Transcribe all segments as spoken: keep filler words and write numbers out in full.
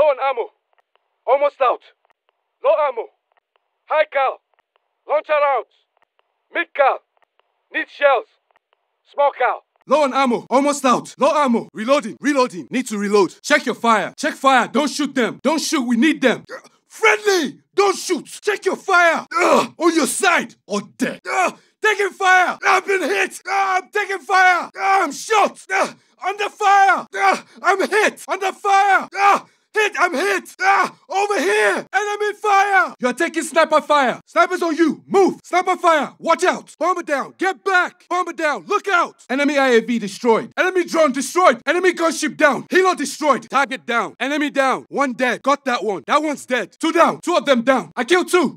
on ammo. Almost out. Low ammo. High cal. Launcher rounds. Mid cal. Need shells. Small cal. Low on ammo. Almost out. Low ammo. Reloading. Reloading. Need to reload. Check your fire. Check fire. Don't shoot them. Don't shoot. We need them. Friendly! Don't shoot! Check your fire! Ugh, on your side! Or dead! Ugh, taking fire! I've been hit! Ugh, I'm taking fire! Ugh, I'm shot! Ugh, under fire! Ugh, I'm hit! Under fire! Ugh, hit! I'm hit! Ugh, over here! Enemy fire! You're taking sniper fire! Snipers on you! Move! Sniper fire! Watch out! Bomber down! Get back! Bomber down! Look out! Enemy I A V destroyed! Enemy drone destroyed! Enemy gunship down! Helo destroyed! Target down! Enemy down! One dead! Got that one! That one's dead! Two down! Two of them down! I killed two!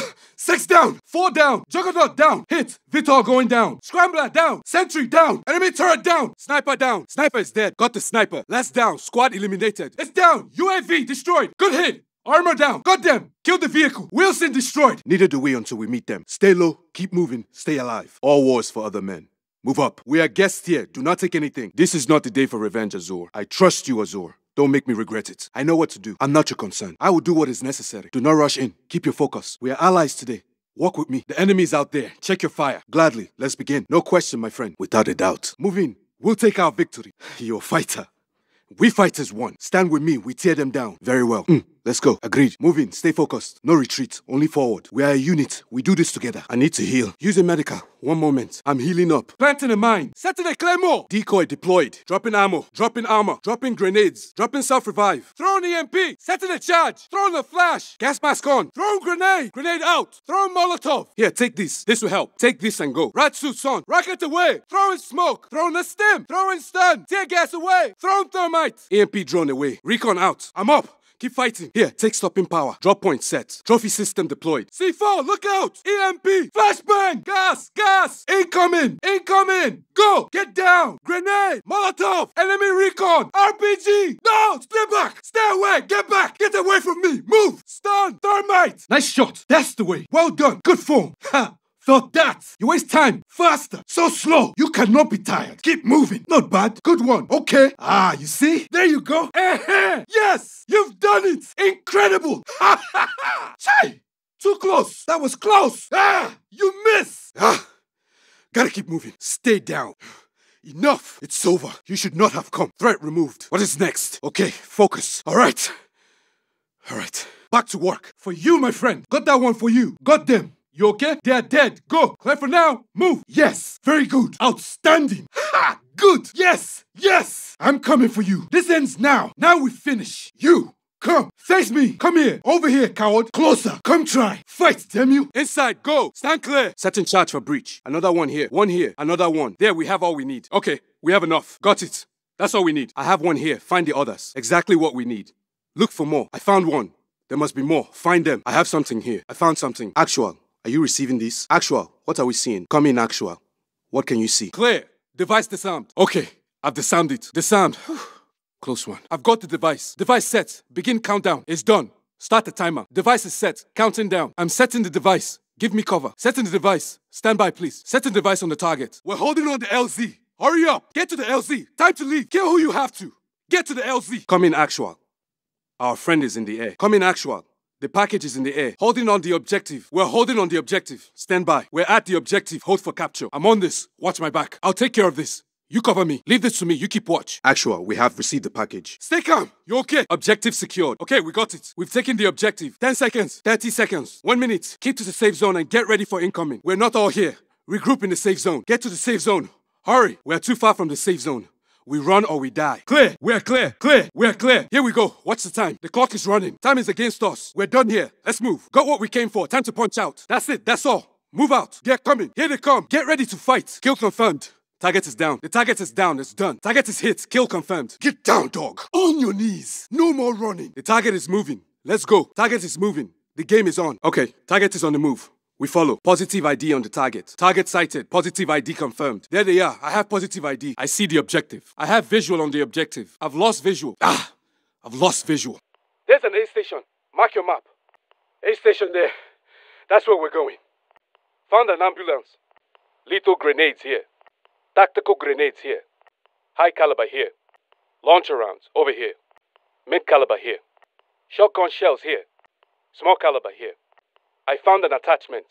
Six down! Four down! Juggernaut down! Hit! Vitor going down! Scrambler down! Sentry down! Enemy turret down! Sniper down! Sniper is dead! Got the sniper! Last down! Squad eliminated! It's down! U A V destroyed! Good hit! Armor down! Got them! Kill the vehicle! Wilson destroyed! Neither do we until we meet them. Stay low, keep moving, stay alive. All wars for other men. Move up. We are guests here. Do not take anything. This is not the day for revenge, Azur. I trust you, Azur. Don't make me regret it. I know what to do. I'm not your concern. I will do what is necessary. Do not rush in. Keep your focus. We are allies today. Walk with me. The enemy is out there. Check your fire. Gladly. Let's begin. No question, my friend. Without a doubt. Move in. We'll take our victory. You're a fighter. We fight as one. Stand with me. We tear them down. Very well. Mm, let's go. Agreed. Move in. Stay focused. No retreat. Only forward. We are a unit. We do this together. I need to heal. Use a medical. One moment. I'm healing up. Planting a mine. Setting a claymore. Decoy deployed. Dropping ammo. Dropping armor. Dropping grenades. Dropping self-revive. Throwing E M P. Setting a charge. Throwing a flash. Gas mask on. Throwing grenade. Grenade out. Throwing Molotov. Here, take this. This will help. Take this and go. Rat suits on. Rocket away. Throwing smoke. Throwing a stim. Throwing stun. Tear gas away. Throwing thermite. E M P drone away. Recon out. I'm up. Keep fighting. Here, take stopping power. Drop point set. Trophy system deployed. C four, look out! E M P! Flashbang! Gas! Gas! Incoming! Incoming! Go! Get down! Grenade! Molotov! Enemy recon! R P G! No! Stay back! Stay away! Get back! Get away from me! Move! Stun! Thermite! Nice shot! That's the way! Well done! Good form! Ha! Thought that! You waste time! Faster! So slow! You cannot be tired! Keep moving! Not bad! Good one! Okay! Ah, you see? There you go! Eh-heh. Yes! You've done it! Incredible! Ha ha ha! Chai! Too close! That was close! Ah! You miss! Ah! Gotta keep moving. Stay down. Enough! It's over. You should not have come. Threat removed. What is next? Okay, focus. Alright. Alright. Back to work. For you, my friend. Got that one for you. Got them. You okay? They are dead. Go. Clear for now. Move. Yes. Very good. Outstanding. Ha! Good. Yes. Yes. I'm coming for you. This ends now. Now we finish. You. Come. Face me. Come here. Over here, coward. Closer. Come try. Fight, damn you. Inside. Go. Stand clear. Set in charge for breach. Another one here. One here. Another one. There we have all we need. Okay. We have enough. Got it. That's all we need. I have one here. Find the others. Exactly what we need. Look for more. I found one. There must be more. Find them. I have something here. I found something. Actual. Are you receiving this? Actual, what are we seeing? Come in, Actual. What can you see? Clear. Device disarmed. Okay, I've disarmed it. Disarmed. Close one. I've got the device. Device set. Begin countdown. It's done. Start the timer. Device is set. Counting down. I'm setting the device. Give me cover. Setting the device. Stand by, please. Setting the device on the target. We're holding on the L Z. Hurry up. Get to the L Z. Time to leave. Kill who you have to. Get to the L Z. Come in, Actual. Our friend is in the air. Come in, Actual. The package is in the air. Holding on the objective. We're holding on the objective. Stand by. We're at the objective. Hold for capture. I'm on this. Watch my back. I'll take care of this. You cover me. Leave this to me. You keep watch. Actual, we have received the package. Stay calm. You okay? Objective secured. Okay, we got it. We've taken the objective. ten seconds. thirty seconds. One minute. Keep to the safe zone and get ready for incoming. We're not all here. Regroup in the safe zone. Get to the safe zone. Hurry. We're too far from the safe zone. We run or we die. Clear. We're clear. Clear. We're clear. Here we go. Watch the time. The clock is running. Time is against us. We're done here. Let's move. Got what we came for. Time to punch out. That's it. That's all. Move out. Get coming. Here they come. Get ready to fight. Kill confirmed. Target is down. The target is down. It's done. Target is hit. Kill confirmed. Get down, dog. On your knees. No more running. The target is moving. Let's go. Target is moving. The game is on. Okay. Target is on the move. We follow. Positive I D on the target. Target sighted. Positive I D confirmed. There they are. I have positive I D. I see the objective. I have visual on the objective. I've lost visual. Ah! I've lost visual. There's an A station. Mark your map. A station there. That's where we're going. Found an ambulance. Lethal grenades here. Tactical grenades here. High caliber here. Launcher rounds over here. Mid caliber here. Shotgun shells here. Small caliber here. I found an attachment.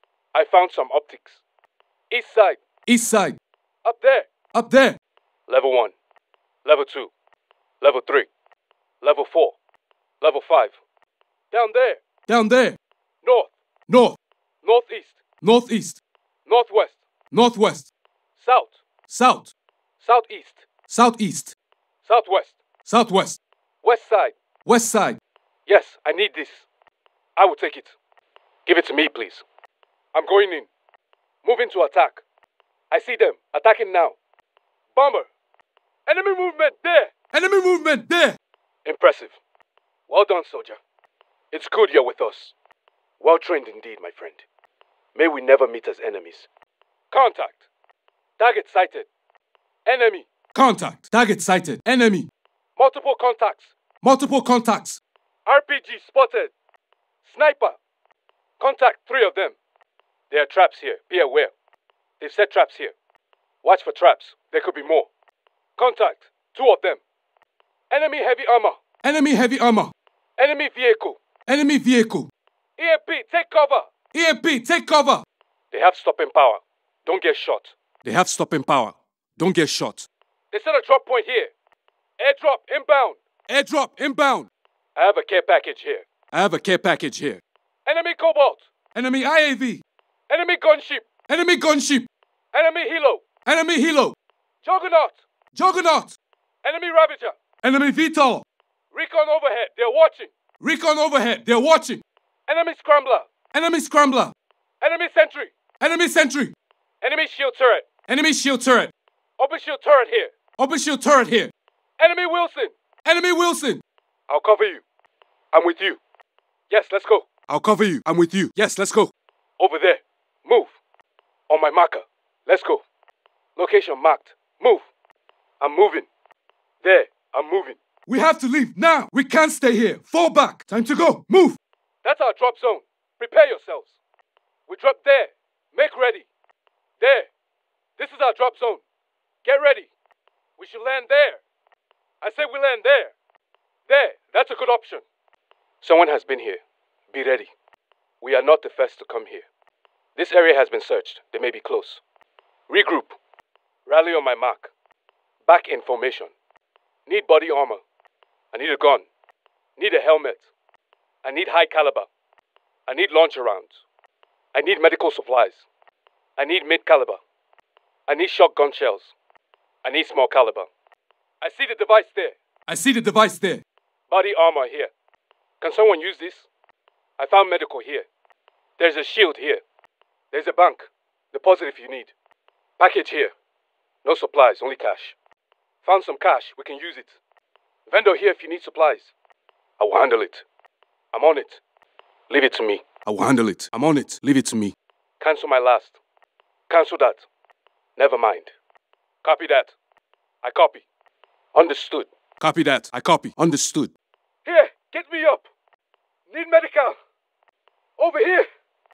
I found some optics. East side. East side. Up there. Up there. Level one. Level two. Level three. Level four. Level five. Down there. Down there. North. North. Northeast. Northeast. Northwest. Northwest. South. South. Southeast. Southeast. Southwest. Southwest. West side. West side. Yes, I need this. I will take it. Give it to me, please. I'm going in. Moving to attack. I see them. Attacking now. Bomber. Enemy movement there. Enemy movement there. Impressive. Well done, soldier. It's good you're with us. Well trained indeed, my friend. May we never meet as enemies. Contact. Target sighted. Enemy. Contact. Target sighted. Enemy. Multiple contacts. Multiple contacts. R P G spotted. Sniper. Contact three of them. There are traps here. Be aware. They've set traps here. Watch for traps. There could be more. Contact. Two of them. Enemy heavy armor. Enemy heavy armor. Enemy vehicle. Enemy vehicle. E M P, take cover. E M P, take cover. They have stopping power. Don't get shot. They have stopping power. Don't get shot. They set a drop point here. Airdrop inbound. Airdrop inbound. I have a care package here. I have a care package here. Enemy Cobalt. Enemy I A V. Enemy gunship. Enemy gunship. Enemy Hilo. Enemy Hilo. Juggernaut. Juggernaut. Enemy Ravager. Enemy V TOR. Recon overhead. They're watching. Recon overhead. They're watching. Enemy Scrambler. Enemy Scrambler. Enemy Sentry. Enemy Sentry. Enemy Shield Turret. Enemy Shield Turret. Open Shield Turret here. Open Shield Turret here. Enemy Wilson. Enemy Wilson. I'll cover you. I'm with you. Yes, let's go. I'll cover you. I'm with you. Yes, let's go. Over there. Move. On my marker. Let's go. Location marked. Move. I'm moving. There. I'm moving. We have to leave now. We can't stay here. Fall back. Time to go. Move. That's our drop zone. Prepare yourselves. We drop there. Make ready. There. This is our drop zone. Get ready. We should land there. I say we land there. There. That's a good option. Someone has been here. Be ready. We are not the first to come here. This area has been searched. They may be close. Regroup. Rally on my mark. Back in formation. Need body armor. I need a gun. Need a helmet. I need high caliber. I need launcher rounds. I need medical supplies. I need mid caliber. I need shotgun shells. I need small caliber. I see the device there. I see the device there. Body armor here. Can someone use this? I found medical here. There's a shield here. There's a bank. Deposit if you need. Package here. No supplies, only cash. Found some cash, we can use it. Vendor here if you need supplies. I will handle it. I'm on it. Leave it to me. I will handle it. I'm on it. Leave it to me. Cancel my last. Cancel that. Never mind. Copy that. I copy. Understood. Copy that. I copy. Understood. Here, get me up. Need medical. Over here.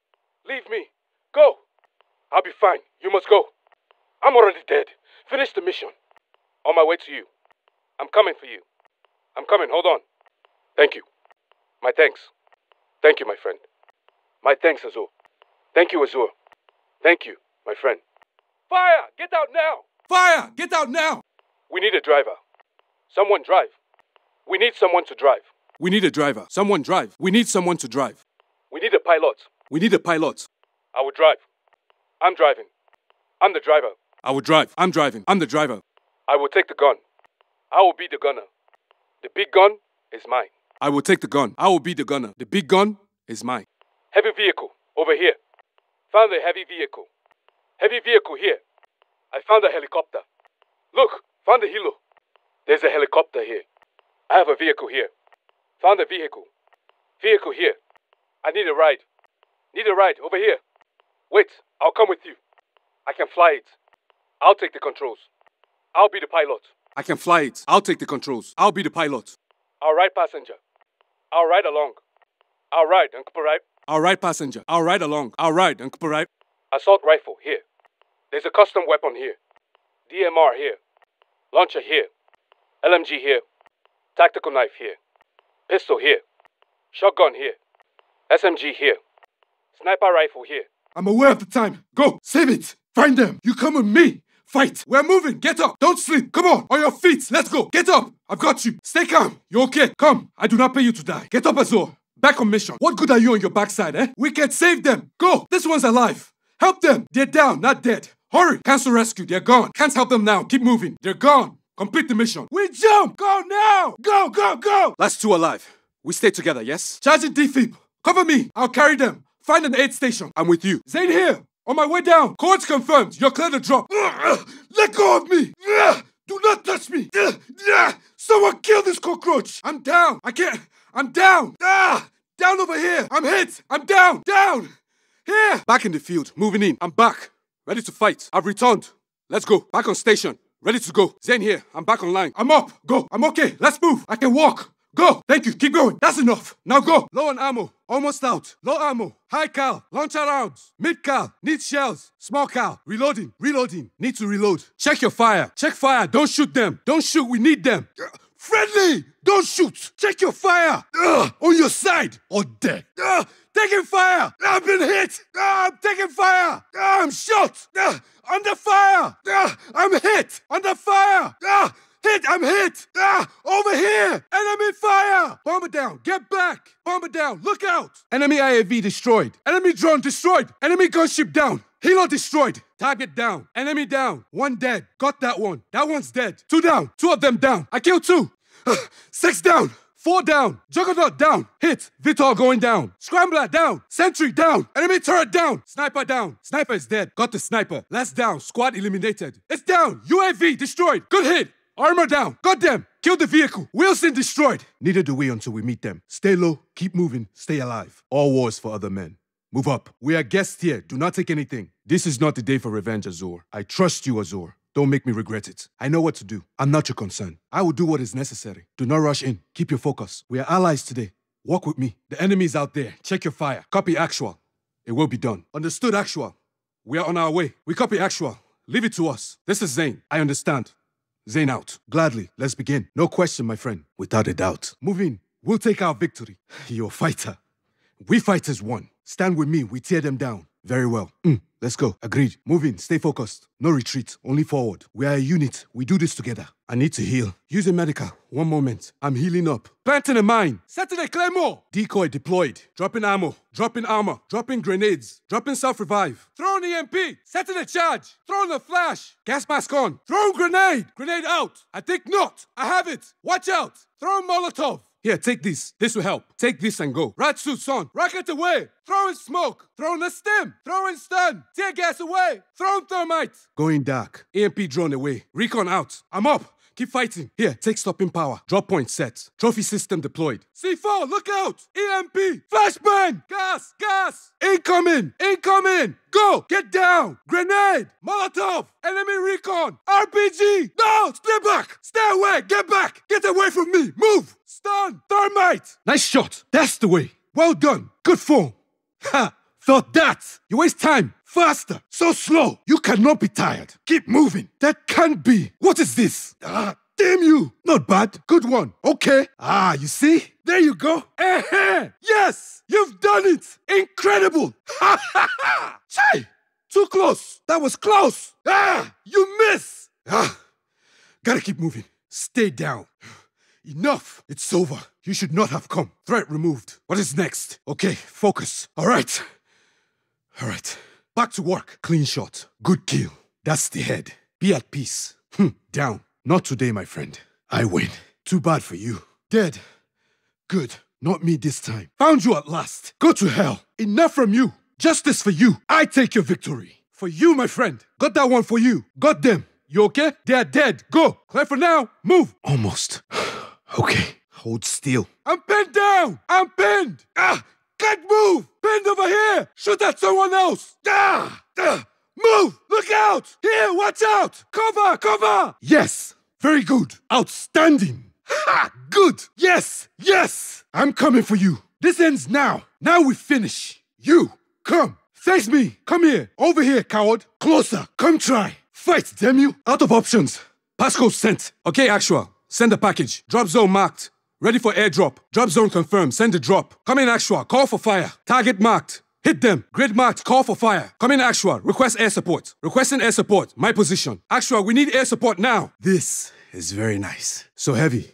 Leave me. Go. I'll be fine. You must go. I'm already dead. Finish the mission. On my way to you. I'm coming for you. I'm coming. Hold on. Thank you. My thanks. Thank you, my friend. My thanks, Azur. Thank you, Azur. Thank you, my friend. Fire! Get out now! Fire! Get out now! We need a driver. Someone drive. We need someone to drive. We need a driver. Someone drive. We need someone to drive. We need a pilot. We need a pilot. I will drive. I'm driving. I'm the driver. I will drive. I'm driving. I'm the driver. I will take the gun. I will be the gunner. The big gun is mine. I will take the gun. I will be the gunner. The big gun is mine. Heavy vehicle. Over here. Found a heavy vehicle. Heavy vehicle here. I found a helicopter. Look, found a helo. There's a helicopter here. I have a vehicle here. Found a vehicle. Vehicle here. I need a ride. Need a ride over here. Wait, I'll come with you. I can fly it. I'll take the controls. I'll be the pilot. I can fly it. I'll take the controls. I'll be the pilot. I'll ride passenger. I'll ride along. I'll ride, Uncle Right. I'll ride passenger. I'll ride along. I'll ride, Uncle Right. Assault rifle here. There's a custom weapon here. D M R here. Launcher here. L M G here. Tactical knife here. Pistol here. Shotgun here. S M G here. Sniper rifle here. I'm aware of the time. Go, save it. Find them. You come with me. Fight. We're moving. Get up. Don't sleep. Come on. On your feet. Let's go. Get up. I've got you. Stay calm. You okay? Come. I do not pay you to die. Get up, Azor. Back on mission. What good are you on your backside, eh? We can save them. Go. This one's alive. Help them. They're down, not dead. Hurry. Cancel rescue. They're gone. Can't help them now. Keep moving. They're gone. Complete the mission. We jump. Go now. Go, go, go. Last two alive. We stay together, yes? Charging D-Fib. Cover me. I'll carry them. Find an aid station. I'm with you. Zane here. On my way down. Coordinates confirmed. You're clear to drop. Let go of me. Do not touch me. Someone kill this cockroach. I'm down. I can't. I'm down. Down over here. I'm hit. I'm down. Down. Here. Back in the field. Moving in. I'm back. Ready to fight. I've returned. Let's go. Back on station. Ready to go. Zane here. I'm back online. I'm up. Go. I'm okay. Let's move. I can walk. Go! Thank you, keep going. That's enough. Now go. Low on ammo. Almost out. Low ammo. High cal. Launcher rounds. Mid cal. Need shells. Small cal. Reloading. Reloading. Need to reload. Check your fire. Check fire. Don't shoot them. Don't shoot. We need them. Friendly! Don't shoot! Check your fire! Ugh, on your side or dead. Ugh, taking fire! I've been hit! Ugh, I'm taking fire! Ugh, I'm shot! Ugh, under fire! Ugh, I'm hit! Under fire! Ugh, hit! I'm hit! Ugh, over here! Enemy fire! Bomber down! Get back! Bomber down! Look out! Enemy I A V destroyed. Enemy drone destroyed. Enemy gunship down. Helo destroyed. Target down. Enemy down. One dead. Got that one. That one's dead. Two down. Two of them down. I killed two. Six down. Four down. Juggernaut down. Hit. Vitor going down. Scrambler down. Sentry down. Enemy turret down. Sniper down. Sniper is dead. Got the sniper. Last down. Squad eliminated. It's down. U A V destroyed. Good hit. Armor down. Got them. Killed the vehicle. Wilson destroyed. Neither do we until we meet them. Stay low. Keep moving. Stay alive. All wars for other men. Move up. We are guests here. Do not take anything. This is not the day for revenge, Azor. I trust you, Azor. Don't make me regret it. I know what to do. I'm not your concern. I will do what is necessary. Do not rush in. Keep your focus. We are allies today. Walk with me. The enemy is out there. Check your fire. Copy actual. It will be done. Understood actual. We are on our way. We copy actual. Leave it to us. This is Zane. I understand. Zane out. Gladly. Let's begin. No question, my friend. Without a doubt. Move in. We'll take our victory. You're a fighter. We fighters won. Stand with me. We tear them down. Very well. Mm, let's go. Agreed. Move in. Stay focused. No retreat. Only forward. We are a unit. We do this together. I need to heal. Use a medical. One moment. I'm healing up. Planting a mine. Setting a claymore. Decoy deployed. Dropping ammo. Dropping armor. Dropping grenades. Dropping self-revive. Throwing E M P. Setting a charge. Throwing a flash. Gas mask on. Throwing grenade. Grenade out. I think not. I have it. Watch out. Throwing Molotov. Here, take this. This will help. Take this and go. Rat suits on. Rocket away. Throwing smoke. Throwing a stim. Throwing stun. Tear gas away. Throwing thermite. Going dark. E M P drone away. Recon out. I'm up. Keep fighting. Here, take stopping power. Drop point set. Trophy system deployed. C four, look out! E M P! Flashbang! Gas! Gas! Incoming! Incoming! Go! Get down! Grenade! Molotov! Enemy recon! R P G! No! Stay back! Stay away! Get back! Get away from me! Move! Stun! Thermite! Nice shot! That's the way! Well done! Good form! Ha! Thought that! You waste time! Faster! So slow! You cannot be tired! Keep moving! That can't be! What is this? Ah, damn you! Not bad! Good one! Okay! Ah, you see? There you go! Eh-heh! Yes! You've done it! Incredible! Ha ha ha! Chai! Too close! That was close! Ah! You miss! Ah! Gotta keep moving. Stay down. Enough! It's over. You should not have come. Threat removed. What is next? Okay, focus. All right. All right. Back to work. Clean shot. Good kill. That's the head. Be at peace. Hm. Down. Not today, my friend. I win. Too bad for you. Dead. Good. Not me this time. Found you at last. Go to hell. Enough from you. Justice for you. I take your victory. For you, my friend. Got that one for you. Got them. You okay? They are dead. Go. Clear for now. Move. Almost. Okay. Hold still. I'm pinned down. I'm pinned. Ah! Can't move! Pinned over here! Shoot at someone else! Ah! Ah! Move! Look out! Here, watch out! Cover! Cover! Yes! Very good! Outstanding! Ha! Good! Yes! Yes! I'm coming for you! This ends now! Now we finish! You! Come! Face me! Come here! Over here, coward! Closer! Come try! Fight, damn you! Out of options! Passcode sent! Okay, actual. Send the package. Drop zone marked. Ready for airdrop. Drop zone confirmed. Send the drop. Come in actual. Call for fire. Target marked. Hit them. Grid marked. Call for fire. Come in actual. Request air support. Requesting air support. My position. Actual, we need air support now. This is very nice. So heavy.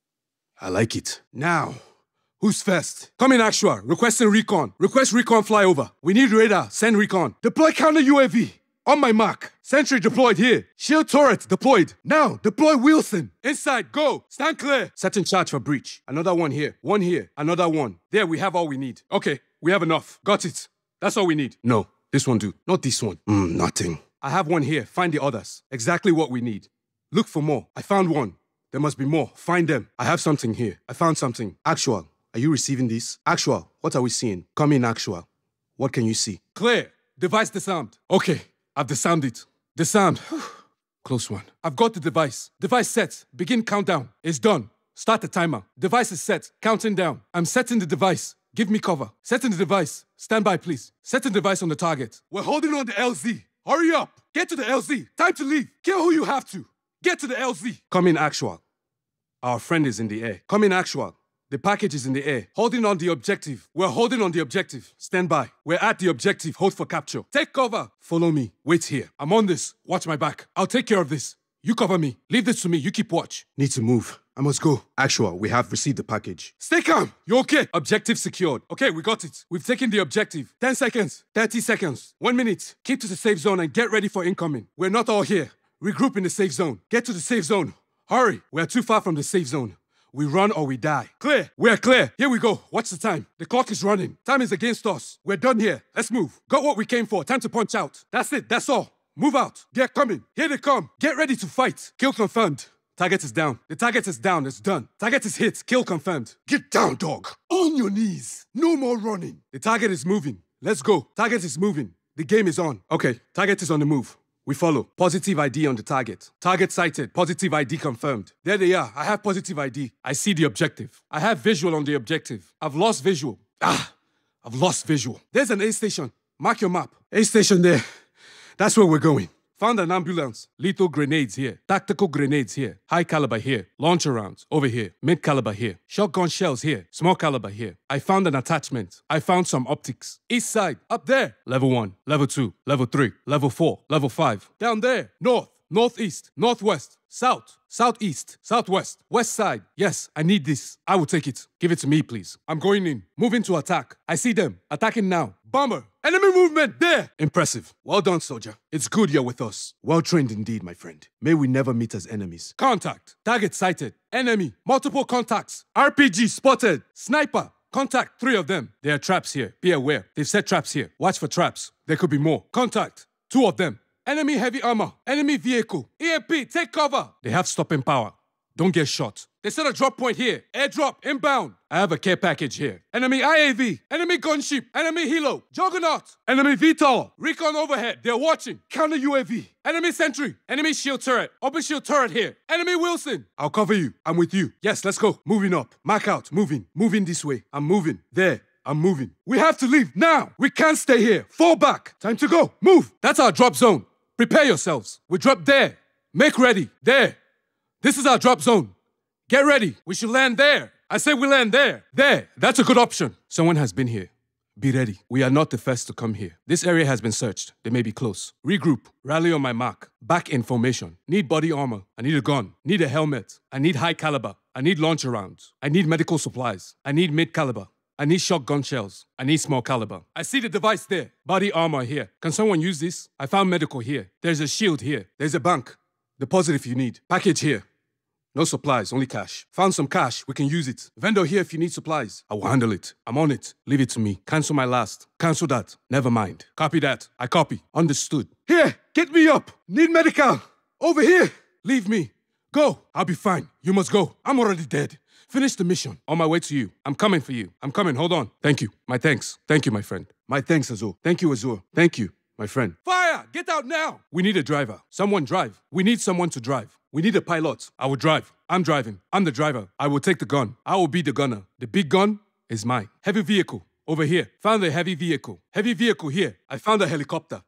I like it. Now, who's first? Come in actual. Requesting recon. Request recon flyover. We need radar. Send recon. Deploy counter U A V. On my mark. Sentry deployed here. Shield turret deployed. Now, deploy Wilson. Inside, go. Stand clear. Set in charge for breach. Another one here. One here. Another one. There, we have all we need. Okay, we have enough. Got it. That's all we need. No, this one do. Not this one. Mm, nothing. I have one here. Find the others. Exactly what we need. Look for more. I found one. There must be more. Find them. I have something here. I found something. Actual. Are you receiving this? Actual. What are we seeing? Come in, actual. What can you see? Clear. Device disarmed. Okay. I've disarmed it. Disarmed. Close one. I've got the device. Device set. Begin countdown. It's done. Start the timer. Device is set. Counting down. I'm setting the device. Give me cover. Setting the device. Stand by, please. Setting device on the target. We're holding on the L Z. Hurry up. Get to the L Z. Time to leave. Kill who you have to. Get to the L Z. Come in actual. Our friend is in the air. Come in actual. The package is in the air. Holding on the objective. We're holding on the objective. Stand by. We're at the objective. Hold for capture. Take cover. Follow me. Wait here. I'm on this. Watch my back. I'll take care of this. You cover me. Leave this to me. You keep watch. Need to move. I must go. Actual, we have received the package. Stay calm. You okay? Objective secured. Okay, we got it. We've taken the objective. ten seconds. thirty seconds. One minute. Keep to the safe zone and get ready for incoming. We're not all here. Regroup in the safe zone. Get to the safe zone. Hurry. We're too far from the safe zone. We run or we die. Clear. We're clear. Here we go. Watch the time. The clock is running. Time is against us. We're done here. Let's move. Got what we came for. Time to punch out. That's it. That's all. Move out. Get coming. Here they come. Get ready to fight. Kill confirmed. Target is down. The target is down. It's done. Target is hit. Kill confirmed. Get down, dog. On your knees. No more running. The target is moving. Let's go. Target is moving. The game is on. Okay. Target is on the move. We follow. Positive I D on the target. Target sighted. Positive I D confirmed. There they are. I have positive I D. I see the objective. I have visual on the objective. I've lost visual. Ah, I've lost visual. There's an A station. Mark your map. A station there. That's where we're going. Found an ambulance. Lethal grenades here. Tactical grenades here. High caliber here. Launcher rounds over here. Mid caliber here. Shotgun shells here. Small caliber here. I found an attachment. I found some optics. East side. Up there. Level one. Level two. Level three. Level four. Level five. Down there. North. Northeast. Northwest. South. Southeast. Southwest. West side. Yes, I need this. I will take it. Give it to me, please. I'm going in. Moving to attack. I see them. Attacking now. Bomber. Enemy movement there. Impressive. Well done, soldier. It's good you're with us. Well trained indeed, my friend. May we never meet as enemies. Contact. Target sighted. Enemy. Multiple contacts. R P G spotted. Sniper. Contact. Three of them. There are traps here. Be aware. They've set traps here. Watch for traps. There could be more. Contact. Two of them. Enemy heavy armor. Enemy vehicle. E M P. Take cover. They have stopping power. Don't get shot. They set a drop point here. Airdrop, inbound. I have a care package here. Enemy I A V. Enemy gunship. Enemy helo. Juggernaut. Enemy V TOL. Recon overhead. They're watching. Counter U A V. Enemy sentry. Enemy shield turret. Open shield turret here. Enemy Wilson. I'll cover you. I'm with you. Yes, let's go. Moving up. Mark out. Moving. Moving this way. I'm moving. There. I'm moving. We have to leave now. We can't stay here. Fall back. Time to go. Move. That's our drop zone. Prepare yourselves. We drop there. Make ready. There. This is our drop zone. Get ready. We should land there. I say we land there. There. That's a good option. Someone has been here. Be ready. We are not the first to come here. This area has been searched. They may be close. Regroup. Rally on my mark. Back in formation. Need body armor. I need a gun. Need a helmet. I need high caliber. I need launcher rounds. I need medical supplies. I need mid caliber. I need shotgun shells. I need small caliber. I see the device there. Body armor here. Can someone use this? I found medical here. There's a shield here. There's a bank. Deposit if you need. Package here. No supplies, only cash. Found some cash, we can use it. Vendor here if you need supplies. I will handle it. I'm on it. Leave it to me. Cancel my last. Cancel that. Never mind. Copy that. I copy. Understood. Here, get me up. Need medical. Over here. Leave me. Go. I'll be fine. You must go. I'm already dead. Finish the mission. On my way to you. I'm coming for you. I'm coming. Hold on. Thank you. My thanks. Thank you, my friend. My thanks, Azur. Thank you, Azur. Thank you, my friend. Fire! Get out now! We need a driver. Someone drive. We need someone to drive. We need a pilot. I will drive. I'm driving. I'm the driver. I will take the gun. I will be the gunner. The big gun is mine. Heavy vehicle. Over here. Found a heavy vehicle. Heavy vehicle here. I found a helicopter. Look,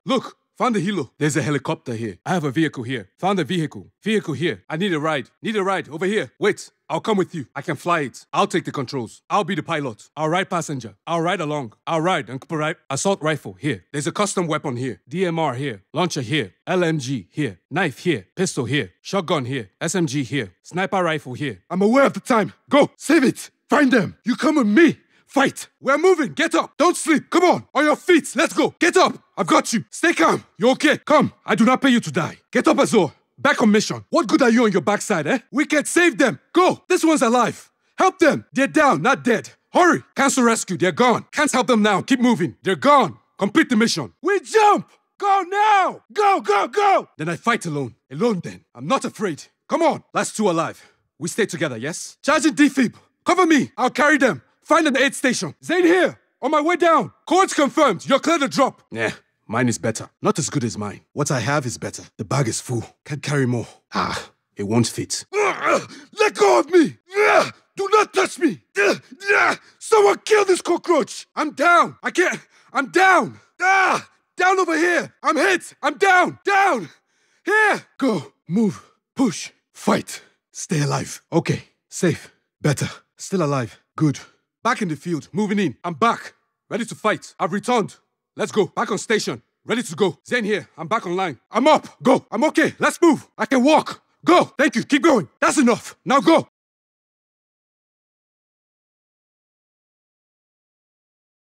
Found the helo. There's a helicopter here. I have a vehicle here. Found a vehicle. Vehicle here. I need a ride. Need a ride. Over here. Wait. I'll come with you. I can fly it. I'll take the controls. I'll be the pilot. I'll ride passenger. I'll ride along. I'll ride. Uncle Right. Assault rifle here. There's a custom weapon here. D M R here. Launcher here. L M G here. Knife here. Pistol here. Shotgun here. S M G here. Sniper rifle here. I'm aware of the time. Go. Save it. Find them. You come with me. Fight! We're moving! Get up! Don't sleep! Come on! On your feet! Let's go! Get up! I've got you! Stay calm! You're okay! Come! I do not pay you to die! Get up, Azor! Back on mission! What good are you on your backside, eh? We can save them! Go! This one's alive! Help them! They're down, not dead! Hurry! Cancel rescue! They're gone! Can't help them now! Keep moving! They're gone! Complete the mission! We jump! Go now! Go, go, go! Then I fight alone. Alone then. I'm not afraid. Come on! Last two alive. We stay together, yes? Charging defib! Cover me! I'll carry them! Find an aid station. Zane here. On my way down. Codes confirmed. You're clear to drop. Yeah, mine is better. Not as good as mine. What I have is better. The bag is full. Can't carry more. Ah, it won't fit. Let go of me. Do not touch me. Someone kill this cockroach. I'm down. I can't. I'm down. Ah, down over here. I'm hit. I'm down. Down. Here. Go. Move. Push. Fight. Stay alive. Okay. Safe. Better. Still alive. Good. Back in the field, moving in. I'm back. Ready to fight. I've returned. Let's go. Back on station. Ready to go. Zane here. I'm back online. I'm up. Go. I'm okay. Let's move. I can walk. Go. Thank you. Keep going. That's enough. Now go.